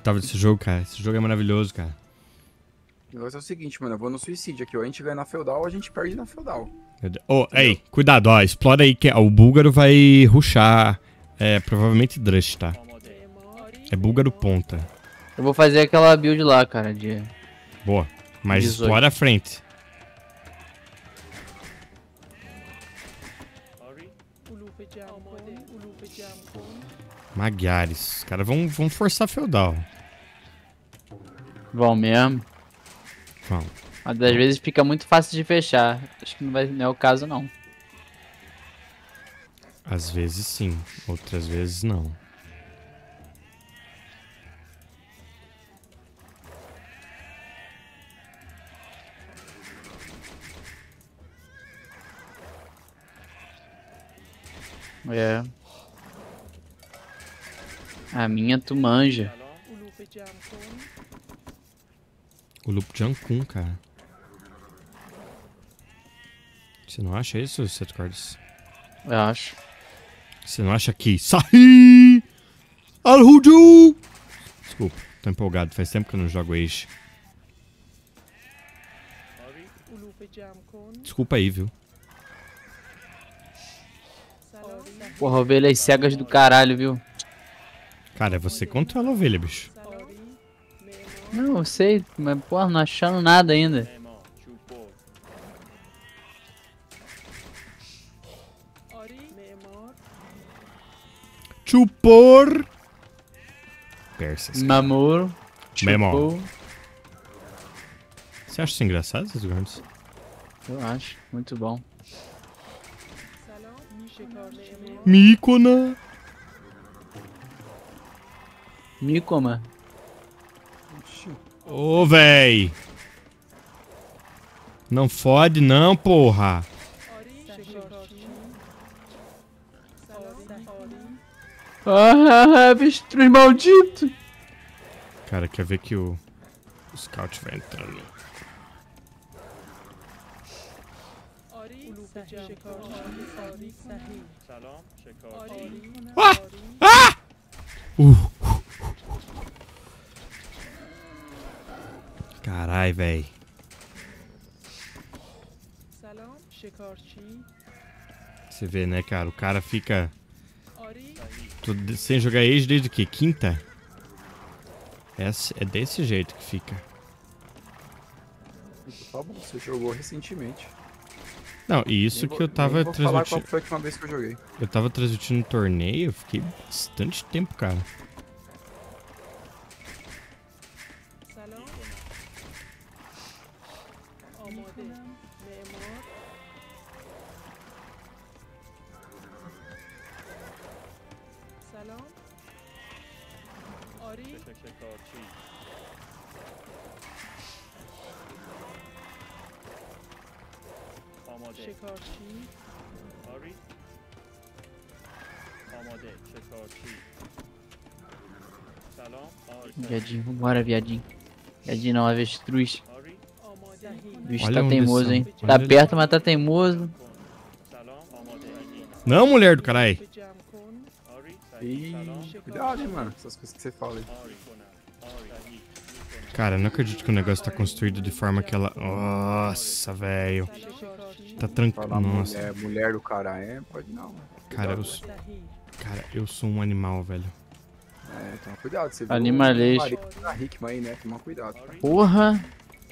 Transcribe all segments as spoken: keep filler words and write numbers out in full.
Tava desse jogo, cara. Esse jogo é maravilhoso, cara. O negócio é o seguinte, mano. Eu vou no suicídio aqui. Ou a gente ganha na feudal ou a gente perde na feudal. Ô, oh, ei, cuidado, ó. Explora aí que ó, o búlgaro vai rushar. É, provavelmente Drush, tá? É búlgaro ponta. Eu vou fazer aquela build lá, cara, de... Boa. Mas dezoito. explora a frente. Magyares. Os caras vão, vão forçar feudal. Vão mesmo. Vão. Mas às vezes fica muito fácil de fechar. Acho que não, vai, não é o caso, não. Às vezes sim, outras vezes não. É. A minha tu manja. O Lupo de Ancun, cara. Você não acha isso, Sete Cordas? Eu acho. Você não acha que... Sahi! Alhuju! Desculpa, tô empolgado. Faz tempo que eu não jogo Age. Desculpa aí, viu? Porra, ovelhas cegas do caralho, viu? Cara, você controla a ovelha, bicho. Não, eu sei, mas porra, não achando nada ainda. Chupor! Persas. Namoro. Memor. Você acha isso engraçado, esses grandes? Eu acho, muito bom. Mícona! Micoma. Ô, véi! Não fode não, porra! Ah, avestruz maldito! Cara, quer ver que o, o scout vai entrando. Ah! Ah! Uh. Carai, véi. Você vê, né, cara? O cara fica tô sem jogar Age desde que? Quinta? Essa, é desse jeito que fica. Tá bom, você jogou recentemente. Não, e isso vou, que eu tava vou falar qual transmitindo. foi a última vez que eu joguei. Eu tava transmitindo um torneio, eu fiquei bastante tempo, cara. Viadinho, vambora, viadinho. Viadinho não, avestruz. O bicho Olha tá onde teimoso, são. hein? Olha Tá ali. perto, mas tá teimoso. Não, mulher do caralho. Ih, cuidado, hein, mano. Essas coisas que você fala aí. Cara, eu não acredito que o negócio tá construído de forma que ela... Nossa, velho. Tá tranquilo. Falar Nossa. mulher, mulher do cara é, pode não. Mano. Cara, eu sou... Cara, eu sou um animal, velho. É, toma cuidado. Você viu Animalês. o marido da Hickman aí, né? Toma cuidado. Tá? Porra!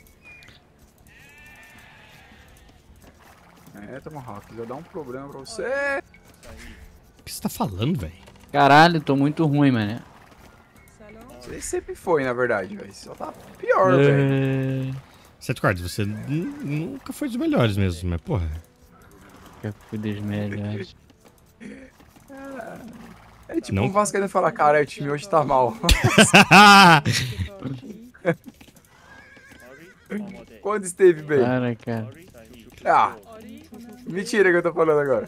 É, toma rápido. Já dá um problema pra você. O que você tá falando, velho? Caralho, tô muito ruim, mano. Você sempre foi, na verdade, velho. Só tá pior, velho. É... Sete Cordas, você n- nunca foi dos melhores mesmo, mas porra. Eu fui dos melhores. É tipo Não. um Vascaíno falar, cara, o time hoje tá mal. Quando esteve bem? Para, cara. Ah, mentira que eu tô falando agora.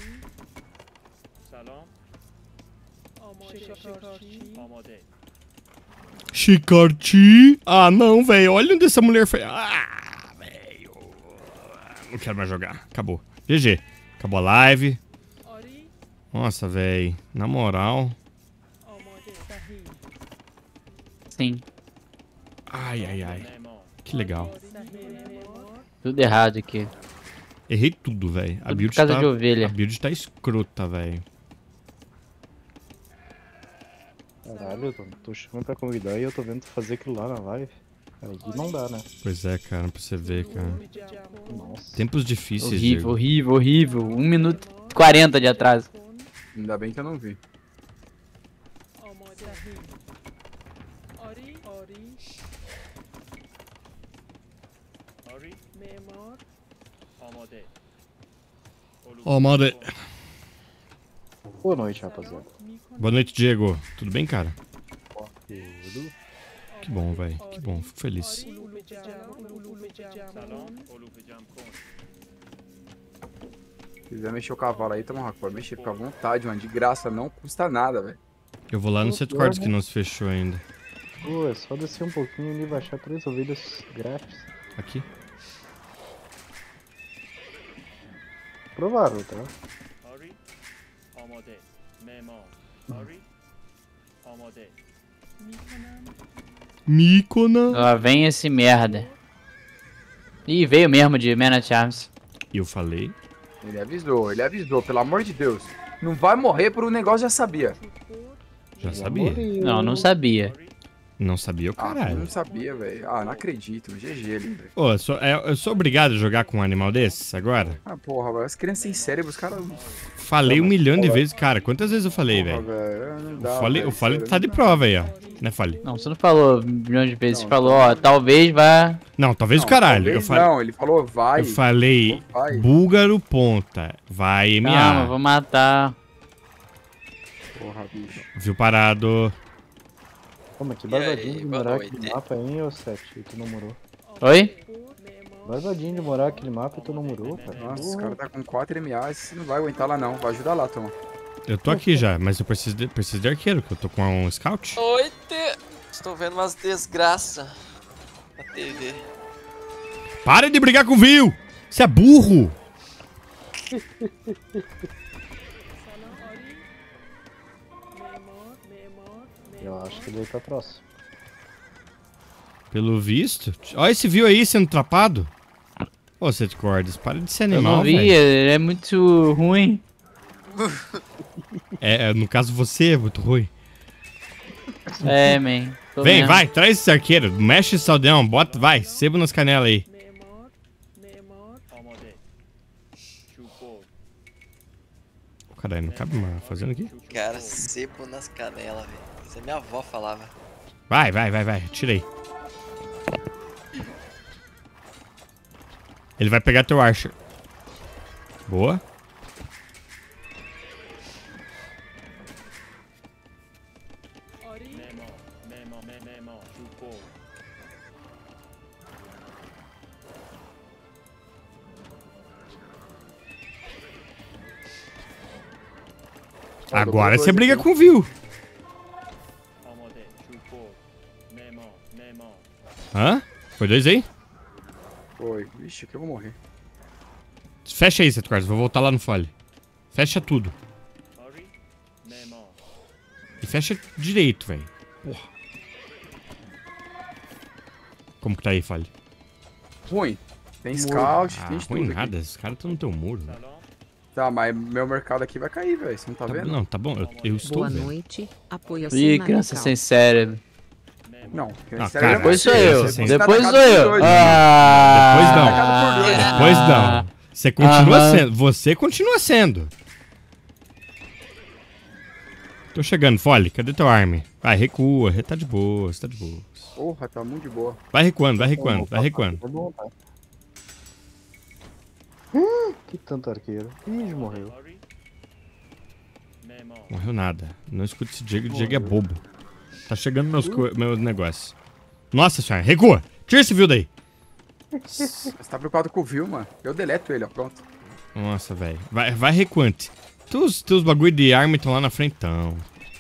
Chicarti? Ah, não, velho. Olha onde essa mulher foi. Ah, velho. Não quero mais jogar. Acabou. G G. Acabou a live. Nossa, velho. Na moral. Sim. Ai, ai, ai. Que legal. Tudo errado aqui. Errei tudo, velho. A Tudo build por causa tá... de ovelha. A build tá escrota, velho. Caralho, eu tô, tô chamando pra convidar e eu tô vendo tu fazer aquilo lá na live. Aí não dá, né? Pois é, cara, pra você ver, cara. Nossa. Tempos difíceis, Horrível, Diego. horrível, horrível. um minuto e quarenta de atraso. Ainda bem que eu não vi. Ó, Mode. Boa noite, rapaziada. Boa noite, Diego. Tudo bem, cara? Tudo. Que bom, velho. Que bom. Fico feliz. Se quiser mexer o cavalo aí, toma uma pode mexer, fica à vontade, mano. De graça, não custa nada, velho. Eu vou lá no set quartos que não se fechou ainda. Pô, é só descer um pouquinho ali e baixar três ovelhas grátis. Aqui? Provável, tá? Mícona. Lá vem esse merda. Ih, veio mesmo de Man at Arms. Eu falei. Ele avisou, ele avisou, pelo amor de Deus. Não vai morrer por um negócio, já sabia. Já sabia. Não, não sabia. Não sabia o Ah, caralho. não sabia, velho. Ah, não acredito. G G ali, velho. Ô, eu sou, é, eu sou obrigado a jogar com um animal desses agora? Ah, porra, velho. As crianças sem cérebro, os caras. Falei um milhão de vezes, cara. Quantas vezes eu falei, Porra, velho? velho. Não Eu dá. falei, velho, eu falei, sério, tá de não dá. prova aí, ó. Né, falei? Não, você não falou milhões de vezes. Você Não, falou, ó, talvez vá. Não, talvez Não, o caralho. talvez Eu falei, Não, ele falou vai. eu falei Vai. búlgaro ponta. Vai M Calma, A. vou matar. Porra, bicho. Viu parado. Calma, que E barbadinho aí, de boa morar noite. aquele mapa aí, ô Sete, e tu não morou. Oi? Barbadinho de morar aquele mapa e tu não morou, cara. Nossa, esse Porra. cara tá com quatro M A, você não vai aguentar lá não. Vai ajudar lá, Tom. Eu tô aqui já, mas eu preciso de, preciso de arqueiro, que eu tô com um scout. Noite! Estou vendo umas desgraças na T V. Para de brigar com o Vil! Você é burro! Eu acho que daí tá próximo. Pelo visto. Olha esse Vil aí sendo trapado. Ô, Sete Cordas, para de ser Eu animal, não vi, velho. ele é muito ruim. É, é, no caso você é muito ruim. É, man. Tô Vem, vendo. vai, traz esse arqueiro. Mexe esse aldeão, bota, vai, sebo nas canelas aí. Caralho, não cabe mais fazendo aqui? Cara, sebo nas canelas, velho. Isso a minha avó falava. Vai, vai, vai, vai, tirei. Ele vai pegar teu Archer. Boa. Agora você briga com o Vil. Hã? Foi dois aí? Foi. Vixe, aqui eu vou morrer. Fecha aí, Sete Cordas, vou voltar lá no fole. Fecha tudo. E fecha direito, velho. Porra. Como que tá aí, fole? Ruim. Tem scout, Ah, tem de ruim tudo aqui. nada, esses caras estão no teu muro. velho. Tá, mas meu mercado aqui vai cair, velho. Você não tá Tá, vendo? não, tá bom, eu, eu estou Boa vendo. noite. Apoio-se Ih, na criança Natal. sem cérebro. Não, Ah, sério, cara, Depois você- sou eu. sim. você tá Depois na sou casa de eu. dois, Ah, Depois não. Atacado por dois. Depois não. Você continua Aham. sendo. Você continua sendo. Tô chegando, Fole. Cadê teu arme? Vai, recua. Tá de boa, tá de boa. Porra, tá muito de boa. Vai recuando, vai recuando, vai recuando. Tá bom, tá. Hum, que tanto arqueiro. Ih, morreu. Morreu nada. Não escuta esse Diego, o Diego é bobo. Tá chegando meus, co- meus negócios. Nossa senhora, recua! Tira esse Vil daí. Você tá preocupado com o Vil, mano. Eu deleto ele, ó. Pronto. Nossa, velho. Vai, vai recuante. Teus, teus bagulho de arma estão lá na frente, então.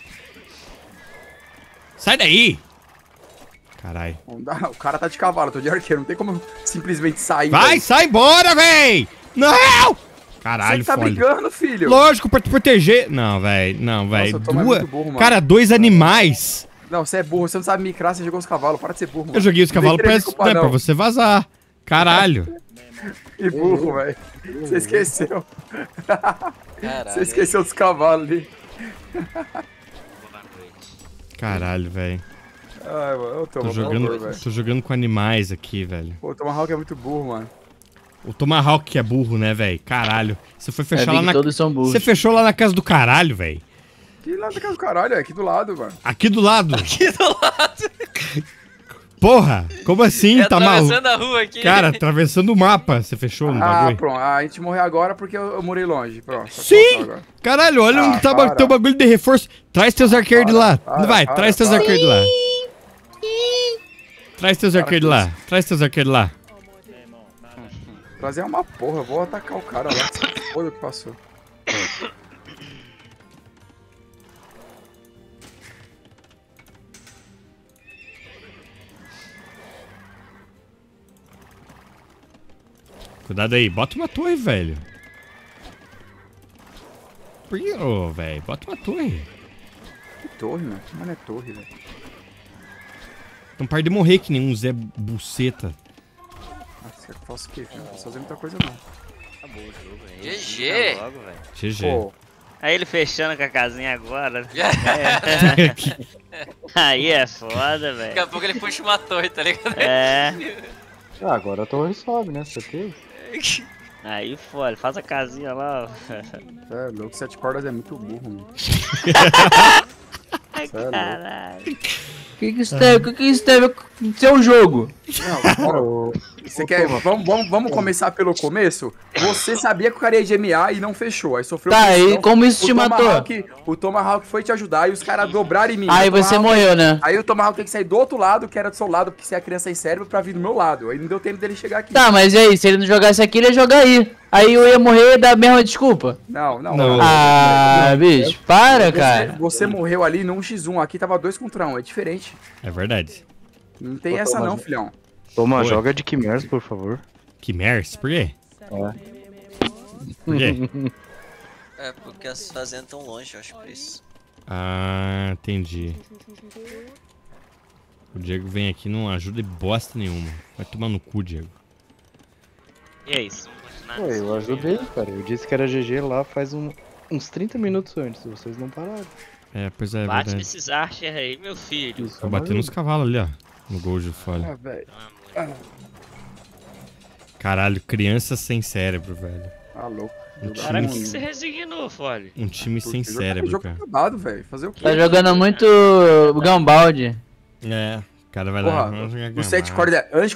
Sai daí! Caralho. Não dá. O cara tá de cavalo, eu tô de arqueiro. Não tem como simplesmente sair. Vai, velho. sai embora, véi! Não! Caralho, Você que tá Fole. brigando, filho. Lógico, pra te proteger. Não, velho. Não, velho. Nossa, o Tom é Duas... muito burro, mano. Cara, dois animais Não, você é burro, você não sabe micrar, você jogou os cavalos. Para de ser burro, mano. Eu joguei os Não vem cavalos querer pra, me culpar, né, pra não. você vazar. Caralho. Que burro, velho. Você esqueceu. Caralho. Você esqueceu dos cavalos ali. Caralho, velho. Ai, mano, eu tô, Tô jogando, tô jogando com animais aqui, velho. Pô, o Tomahawk é muito burro, mano. O Tomahawk que é burro, né, velho? Caralho. Você foi É, fechar vi lá que na... todos são burros. Você fechou lá na casa do caralho, velho. Que lá da casa do caralho, é aqui do lado, mano. Aqui do lado. Aqui do lado. Porra, como assim? É Tá maluco? atravessando a rua aqui. Cara, atravessando o mapa. Você fechou no Ah, bagulho? pronto. A gente morreu agora porque eu, eu morei longe. Pronto. só Sim! faltou agora. Caralho, olha Ah, onde tá para. o teu bagulho de reforço. Traz teus arqueiros de lá. para, Vai, para, traz teus para. arqueiros de lá. Traz teus arqueiros de lá. Traz teus arqueiros de lá. Trazer uma porra, eu vou atacar o cara lá. Se foda o que passou. Cuidado aí, bota uma torre, velho. Por que, ô, velho? Bota uma torre. Que torre, mano. Que mano é torre, velho. Não para de morrer que nem um Zé Buceta. Nossa, eu faço o quê, filho? Não posso fazer muita coisa, não. Acabou o jogo, velho. G G. Tá logo, velho. G G. Pô, Aí ele fechando com a casinha agora. Aí é foda, Daqui a velho. pouco ele puxa uma torre, tá ligado? É. Ah, agora a torre sobe, né? Certeza? Aí foda, faz a casinha lá, ó. é louco, sete cordas é muito burro, mano. Ai, Cê é louco. caralho. O que que isso tem? O que que isso tem a ver com o seu jogo? Não, cara, Ô, você ô, quer. Toma. Vamos, vamos, vamos começar pelo começo? Você sabia que o cara ia gemear e não fechou. Aí sofreu Tá, pressão. e como isso O te matou? Tomahawk- O Tomahawk foi te ajudar e os caras dobraram em mim. Aí O você Tomahawk- morreu, né? Aí o Tomahawk tem que sair do outro lado, que era do seu lado, porque você é a criança sem cérebro, pra vir do meu lado. Aí não deu tempo dele chegar aqui. Tá, mas e aí? Se ele não jogasse aqui, ele ia jogar aí. Aí eu ia morrer e dar a mesma desculpa. Não, não. Não. Ah, bicho, para, Você, cara. você morreu ali no um contra um, aqui tava dois contra um, é diferente. É verdade. Não tem Ô, essa Tomás, não, filhão. Toma, Oi. joga de Chimeras, por favor. Quimers? Por quê? É. Por quê? É, porque as fazendas estão longe, eu acho por isso. Ah, entendi. O Diego vem aqui e não ajuda e bosta nenhuma. Vai tomar no cu, Diego. E é isso, vamos continuar. Ué, nesse eu jogo ajudei, aí, cara. Eu disse que era G G lá faz um- uns trinta minutos antes. Vocês não pararam. É, pois é, é Bate verdade. nesses archer aí, meu filho. Isso, Vou bater nos cavalos ali, ó. No gol de folha. Ah, velho. Pelo amor de Caralho, criança sem cérebro, velho. Ah, louco. Um Deus. Cara, por que time, que você resignou, Folha? um time sem Porque cérebro, jogo cara. acabado, velho. Fazer o quê? Tá jogando muito Gambaldi. É, o cara vai Porra, lá. vamos jogar o sete gamar. cordas é... Antes